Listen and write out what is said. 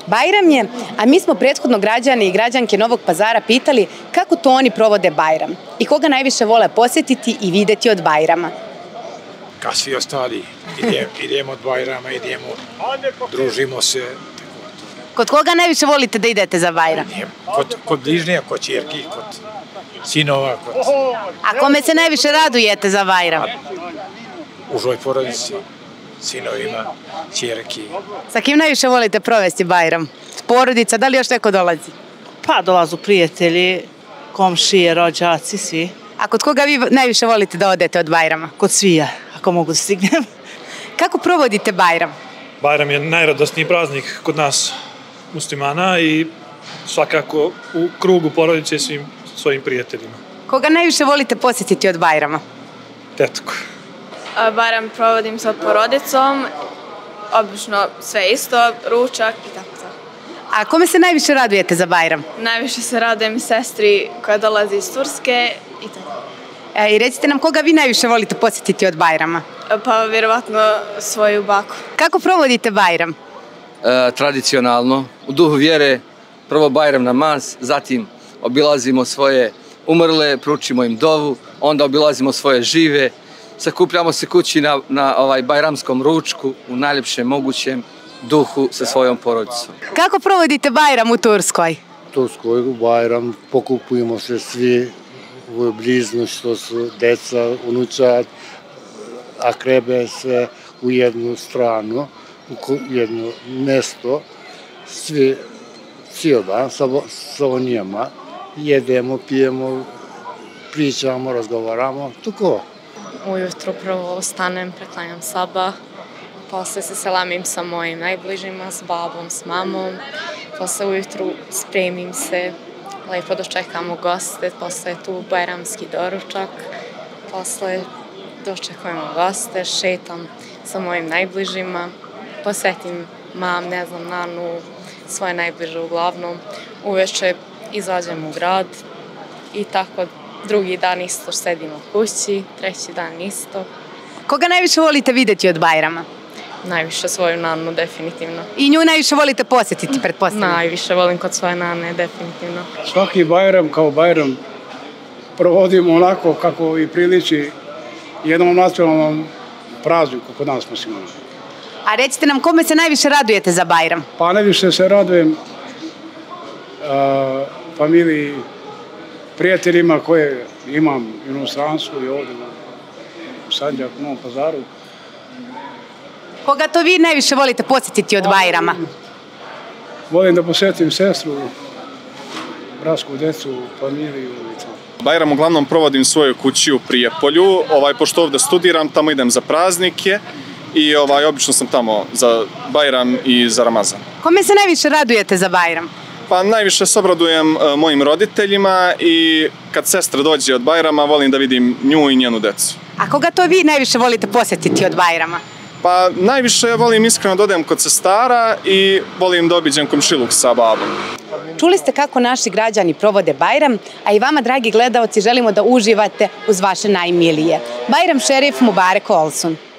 Bajram je, a mi smo prethodno građani i građanke Novog Pazara pitali kako to oni provode Bajram i koga najviše vole posjetiti i videti od Bajrama. Kao svi ostali, idemo od Bajrama, družimo se. Kod koga najviše volite da idete za Bajram? Kod bližnja, kod ćerki, kod sinova. A kome se najviše radujete za Bajram? Užoj porodici, sinovima, ćerki. Sa kim najviše volite provesti Bajram? Porodica, da li još neko dolazi? Pa dolazu prijatelji, komšije, rođaci, svi. A kod koga vi najviše volite da odete od Bajrama? Kod svija, ako mogu da stignem. Kako provodite Bajram? Bajram je najradosniji praznik kod nas muslimana i svakako u krugu porodice svim svojim prijateljima. Koga najviše volite posjetiti od Bajrama? Tetku. Bajram provodim sa porodicom, obično sve isto, ručak i tako to. A kome se najviše radujete za Bajram? Najviše se radujem sestri koja dolazi iz Turske i tako. I recite nam koga vi najviše volite posjetiti od Bajrama? Pa vjerovatno svoju baku. Kako provodite Bajram? Tradicionalno, u duhu vjere, prvo Bajram namaz, zatim obilazimo svoje umrle, pručimo im dovu, onda obilazimo svoje žive, sakupljamo se kući na bajramskom ručku u najljepšem mogućem duhu sa svojom porodicom. Kako provodite Bajram u Turskoj? U Turskoj Bajram pokupujemo se svi u bliznu, što su deca, unučad, akrebe, sve u jednu stranu, u jedno mjesto, svi cijel dan sa njima, jedemo, pijemo, pričamo, razgovaramo, tako. Ujutru prvo ustanem, preklanjam sabah, posle se selamim sa mojim najbližima, s babom, s mamom, posle ujutru spremim se, lepo dočekamo goste, posle je tu bajramski doručak, posle dočekujemo goste, šetam sa mojim najbližima, posetim mam, ne znam, nanu, svoje najbliže uglavnom, uveče izađem u grad i tako drugi dan isto sedimo u kući, treći dan isto. Koga najviše volite videti od Bajrama? Najviše svoju nanu, definitivno. I nju najviše volite posjetiti, pretpostavljam? Najviše volim kod svoje nane, definitivno. Svaki Bajram kao Bajram provodimo onako kako i priliči jednom nacionalnom prazniku kod nas muslimana. A recite nam kome se najviše radujete za Bajram? Pa najviše se radujem familiji, prijateljima koje imam u inostranstvu i ovdje u Sandžaku, u Novom Pazaru. Koga to vi najviše volite posjetiti od Bajrama? Volim da posjetim sestru, bratsku djecu, familiju i to. Bajram uglavnom provodim svoju kući u Prijepolju, pošto ovdje studiram, tamo idem za praznike i obično sam tamo za Bajram i za Ramazan. Kome se najviše radujete za Bajram? Pa najviše se obradujem mojim roditeljima i kad sestra dođe od Bajrama volim da vidim nju i njenu decu. A koga to vi najviše volite posjetiti od Bajrama? Pa najviše volim iskreno da odem kod sestara i volim da obiđem komšiluk sa babom. Čuli ste kako naši građani provode Bajram, a i vama, dragi gledaoci, želimo da uživate uz vaše najmilije. Bajram šerif Mubarek Olsun.